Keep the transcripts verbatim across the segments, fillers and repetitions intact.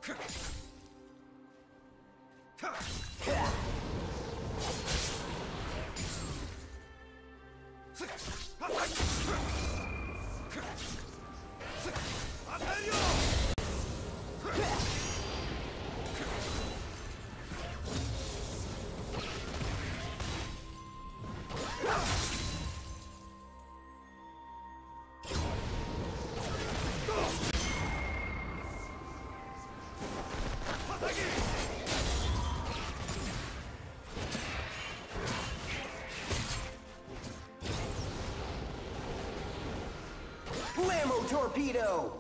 Torpedo!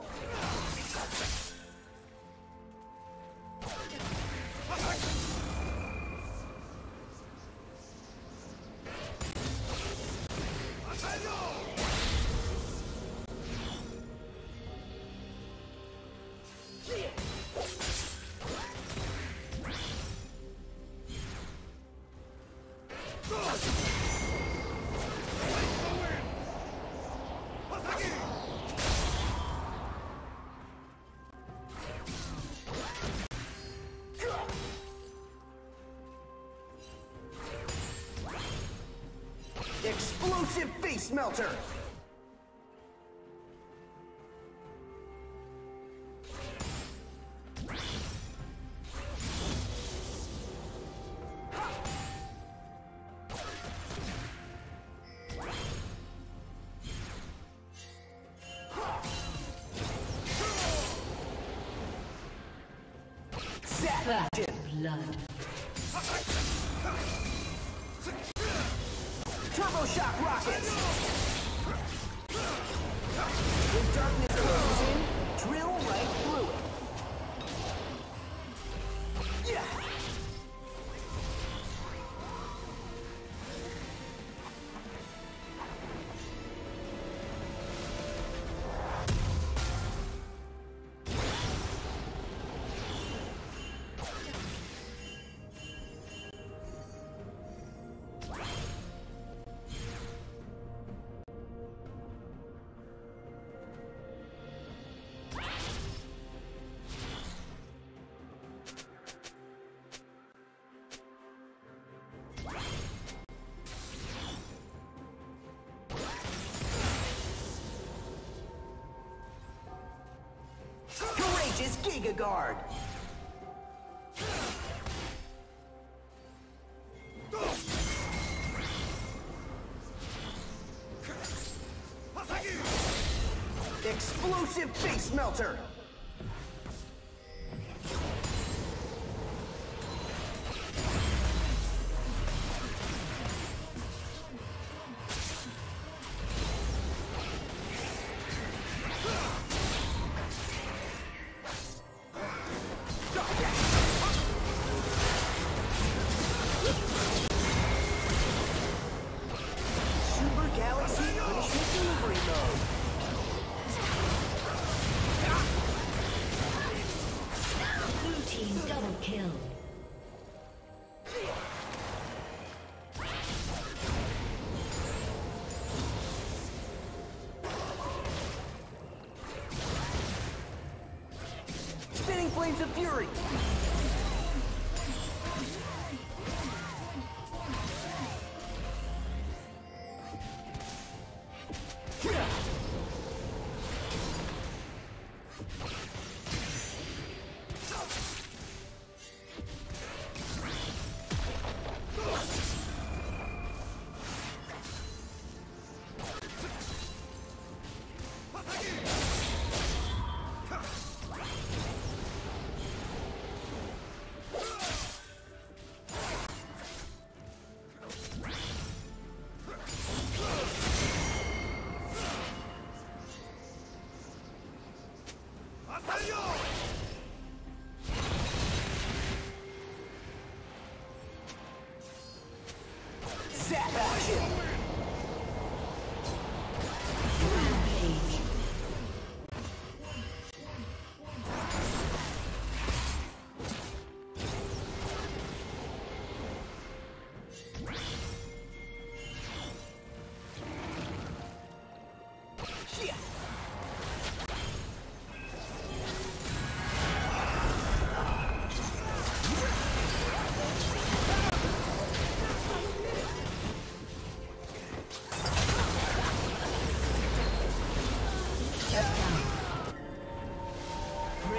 Explosive face melter! Savage blood. Turbo shock rockets! When darkness closes in, drill right through it. Yeah. Courageous Giga Guard! Explosive face melter! Flames of Fury!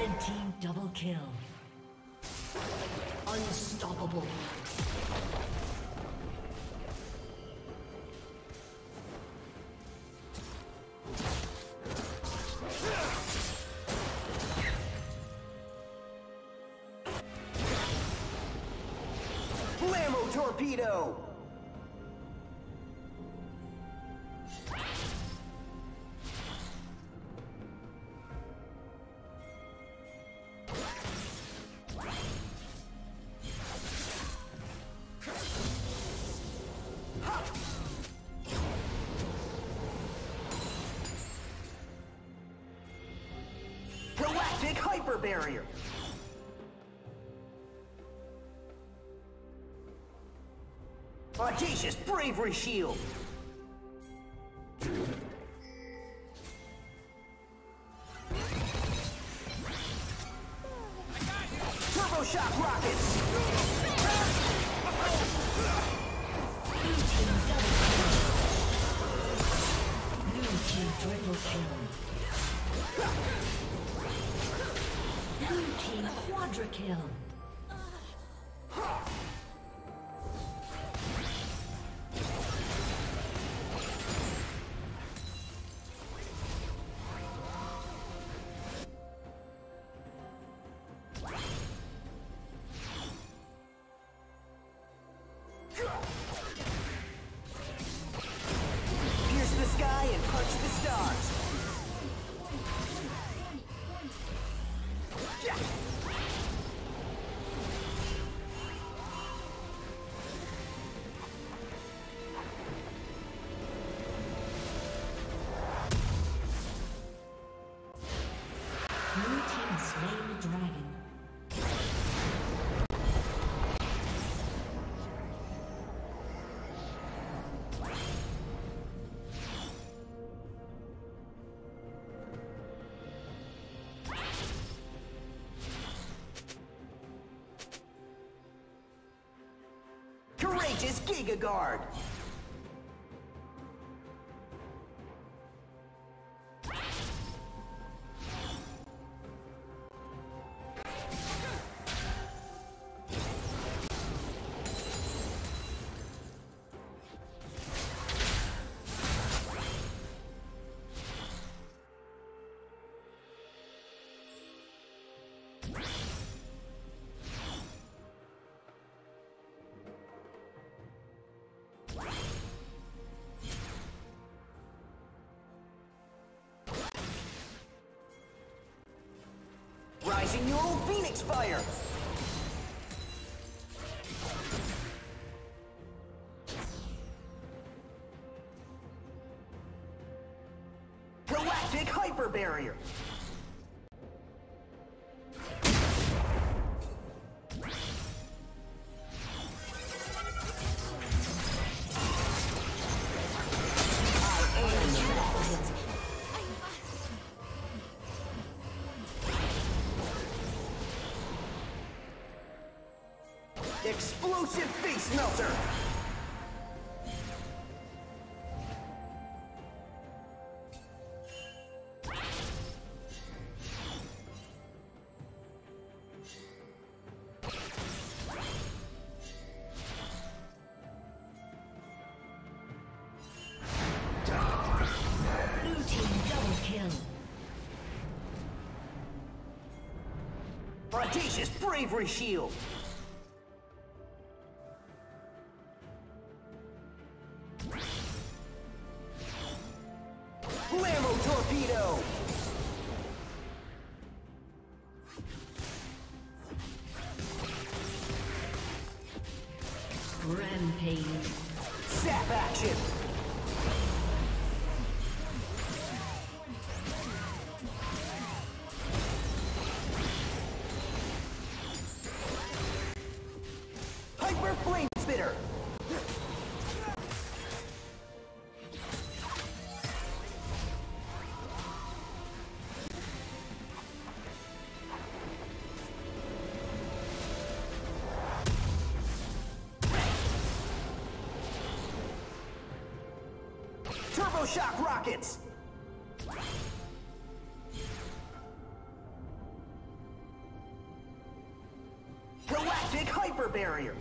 Red team double kill. Unstoppable. Blammo torpedo! Galactic hyper barrier. Audacious bravery shield. Turbo shock rockets. Blue team triple kill. Blue team Quadrakill. Pierce the sky and punch the stars. Yeah. Blue team slain the dragon. Courageous Giga Guard. Rising neural Phoenix Fire! Galactic Hyper Barrier! Explosive Face Melter! Blue team double kill. Audacious Bravery Shield! Blammo torpedo! Rampage. Zap action! Hyper Flame Spitter! Turbo Shock Rockets! hyper barrier.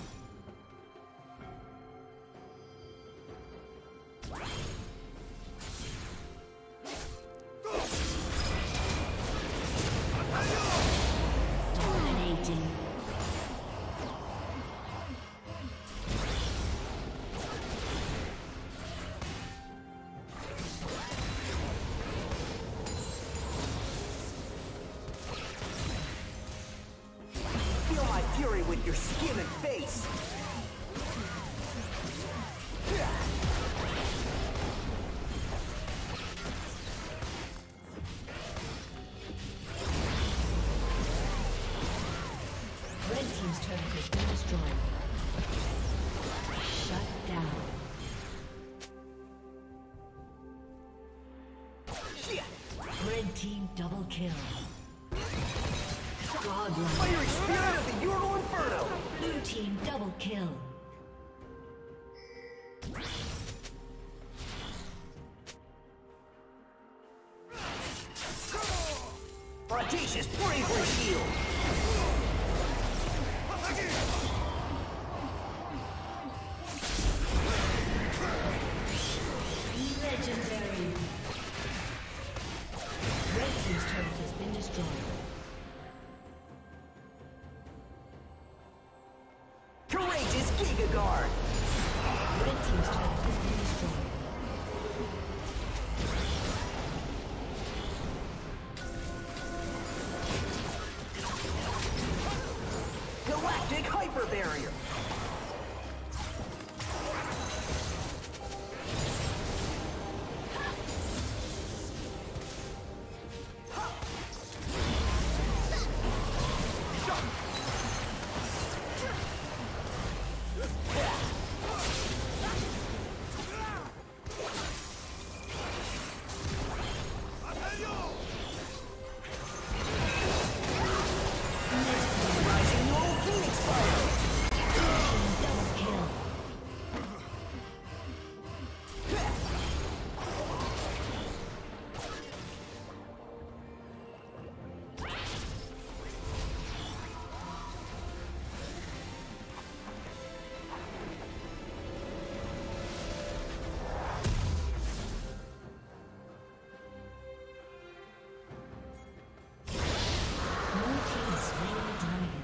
Dominating. Feel my fury with your skin and face. Red team's turret has been destroyed. Shut down. Red team double kill. Godlike. Fiery spirit of the Euro Inferno. Blue team double kill. Audacious bravery shield. Legendary. Red team's turret has been destroyed. Courageous Giga Guard. Red team's turret has been destroyed. Galactic hyper barrier. Rising Null Phoenix Fire. Double kill. Blue team slain the dragon.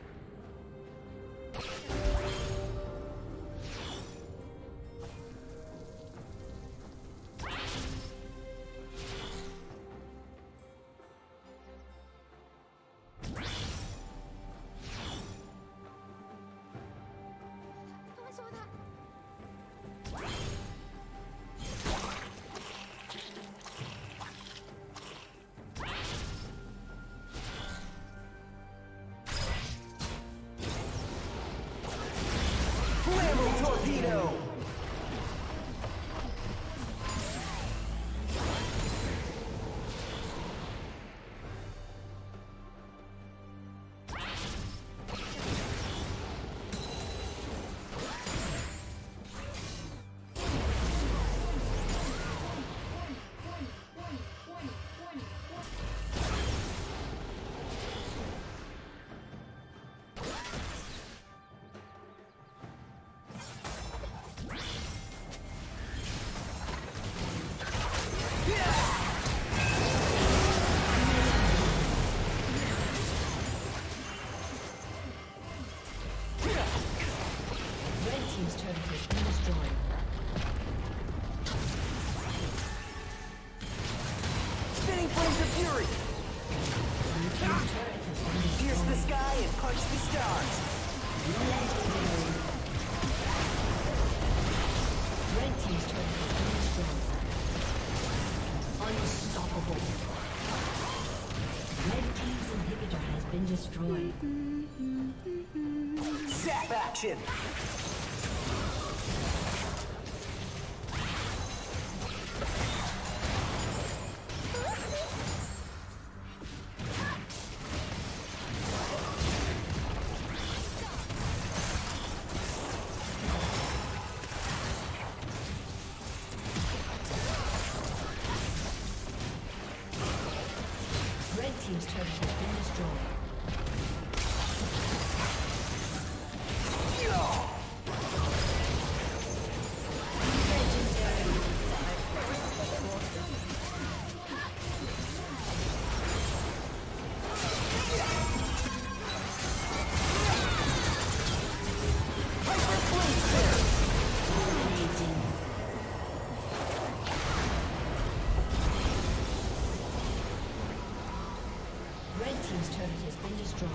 Flammo Torpedo. Red team's turret has been destroyed. Spinning Flames of Fury. Blue team's turret has been Pierce the destroyed. sky and punch the stars. Legendary. Red team's turret has been destroyed. Unstoppable. Red team's inhibitor has been destroyed. Zap action. Red team's turret has been destroyed. team's turret has been destroyed.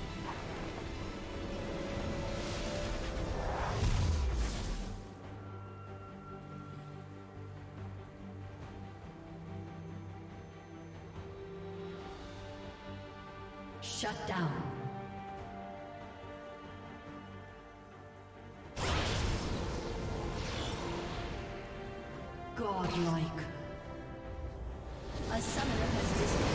Shut down. Godlike. A summoner has disappeared.